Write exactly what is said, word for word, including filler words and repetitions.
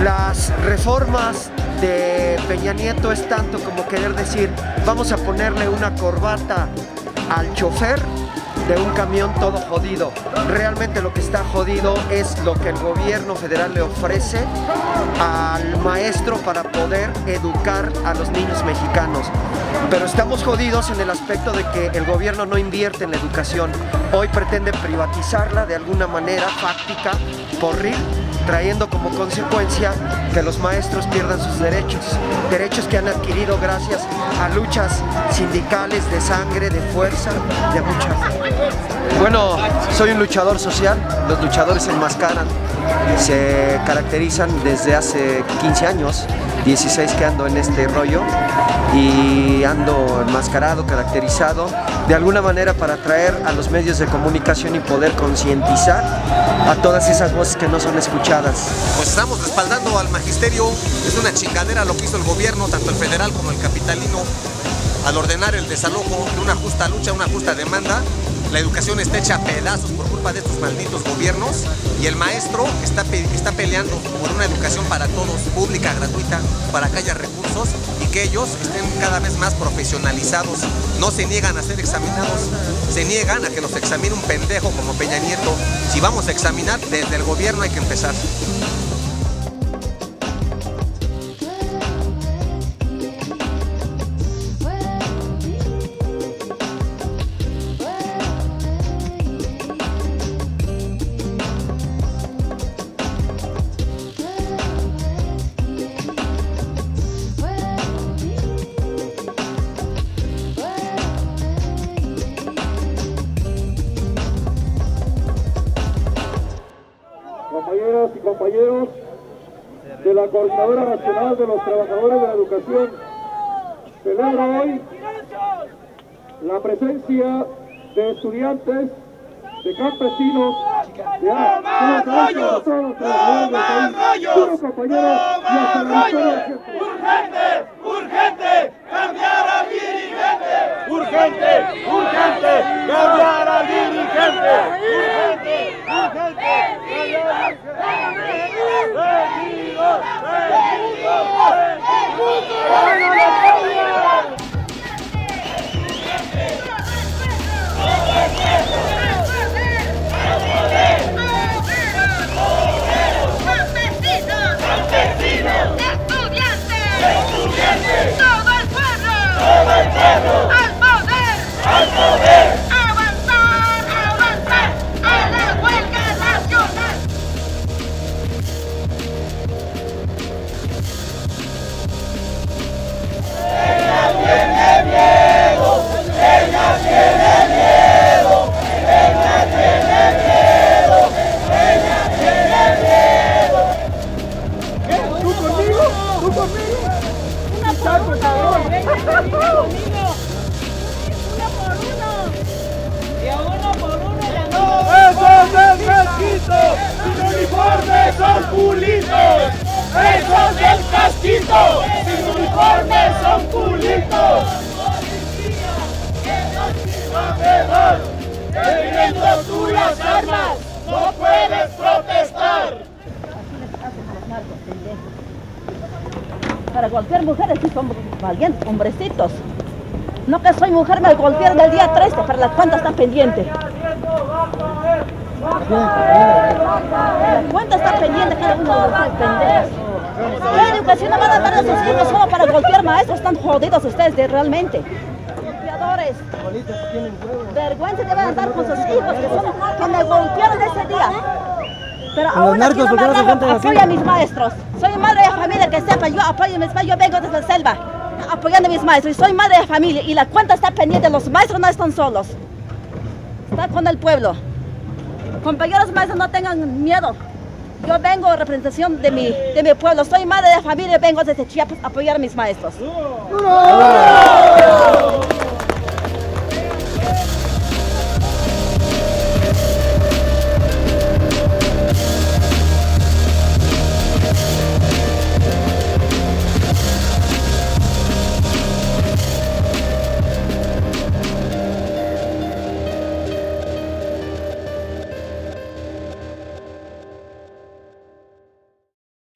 Las reformas de Peña Nieto es tanto como querer decir, vamos a ponerle una corbata al chofer de un camión todo jodido. Realmente lo que está jodido es lo que el gobierno federal le ofrece al maestro para poder educar a los niños mexicanos. Pero estamos jodidos en el aspecto de que el gobierno no invierte en la educación. Hoy pretende privatizarla de alguna manera fáctica, porril, trayendo como consecuencia que los maestros pierdan sus derechos, derechos que han adquirido gracias a luchas sindicales de sangre, de fuerza, de muchas. Bueno, soy un luchador social, los luchadores se enmascaran, se caracterizan desde hace quince años, dieciséis que ando en este rollo y ando enmascarado, caracterizado, de alguna manera para atraer a los medios de comunicación y poder concientizar a todas esas voces que no son escuchadas. Pues estamos respaldando al magisterio, es una chingadera lo que hizo el gobierno, tanto el federal como el capitalino, al ordenar el desalojo de una justa lucha, una justa demanda. La educación está hecha a pedazos por culpa de estos malditos gobiernos y el maestro está, pe está peleando por una educación para todos, pública, gratuita, para que haya recursos y que ellos estén cada vez más profesionalizados. No se niegan a ser examinados, se niegan a que los examine un pendejo como Peña Nieto. Si vamos a examinar, desde el gobierno hay que empezar. Compañeras y compañeros de la Coordinadora Nacional de los Trabajadores de la Educación, celebro hoy la presencia de estudiantes, de campesinos, de ¡No más rollos! ¡No más rollos! compañeros, y hasta la victoria. ¡Urgente! ¡Urgente! ¡Cambiar al dirigente! ¡Urgente! ¡Urgente! ¡Cambiar al dirigente! ¡Urgente! ¡Urgente! ¡Vendidos! ¡Al poder! ¡Al poder! ¡Avanzar! ¡Avanzar! ¡A la huelga nacional! ¡Ella tiene miedo! ¡Ella tiene miedo! ¡Ella tiene miedo! ¡Ella tiene miedo! ¿Qué? ¿Tú conmigo? ¿Tú conmigo? Una por uno, venga conmigo, uno por uno, y a uno por uno ya no. ¡Esos del casquito! ¡Sin uniforme son culitos! ¡Esos del casquito! ¡Sin uniforme son culitos! ¡Policía! ¡Que nos sirva mejor! ¡Teniendo tú las armas! ¡No puedes protestar! Para golpear mujeres sí son valientes, hombrecitos. No que soy mujer, me golpearon del día trece, para las cuentas está pendiente. La cuenta está pendiente cada uno de los pendejos. ¿Qué educación no van a dar a sus hijos solo para golpear maestros? Están jodidos ustedes de, realmente. Golpeadores. Vergüenza deben dar con sus hijos que, son, que me golpearon ese día. Pero aún aquí no me dejo, apoyo a mis maestros. Soy madre de familia, que sepa, yo apoyo a mis maestros, yo vengo desde la selva, apoyando a mis maestros, y soy madre de familia, y la cuenta está pendiente, los maestros no están solos, está con el pueblo. Compañeros maestros, no tengan miedo, yo vengo en representación de mi, de mi pueblo, soy madre de familia, vengo desde Chiapas a apoyar a mis maestros. ¡No! ¡No!